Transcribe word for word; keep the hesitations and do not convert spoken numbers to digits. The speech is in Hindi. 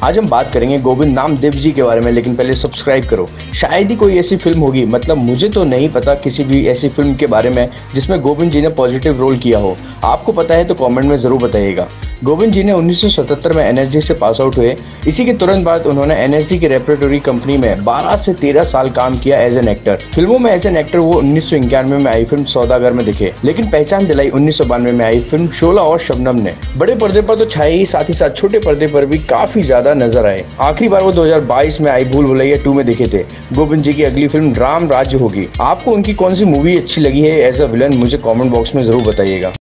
आज हम बात करेंगे गोविंद नामदेव जी के बारे में, लेकिन पहले सब्सक्राइब करो। शायद ही कोई ऐसी फिल्म होगी, मतलब मुझे तो नहीं पता किसी भी ऐसी फिल्म के बारे में जिसमें गोविंद जी ने पॉजिटिव रोल किया हो। आपको पता है तो कमेंट में जरूर बताइएगा। गोविंद जी ने उन्नीस सौ सतहत्तर में एनएसडी से पास आउट हुए। इसी के तुरंत बाद उन्होंने एनएसडी की रेपरेटरी कंपनी में बारह से तेरह साल काम किया एज एन एक्टर। फिल्मों में एज एन एक्टर वो उन्नीस सौ इक्यानवे में आई फिल्म सौदागर में दिखे, लेकिन पहचान दिलाई उन्नीस सौ बानवे में आई फिल्म शोला और शबनम ने। बड़े पर्दे पर तो छाए ही, साथ ही साथ छोटे पर्दे पर भी काफी ज्यादा नजर आए। आखिरी बार वो दो हज़ार बाईस में आई भूल भुलैया टू में दिखे थे। गोविंद जी की अगली फिल्म राम राज्य होगी। आपको उनकी कौन सी मूवी अच्छी लगी है एज अ विलन, मुझे कमेंट बॉक्स में जरूर बताइएगा।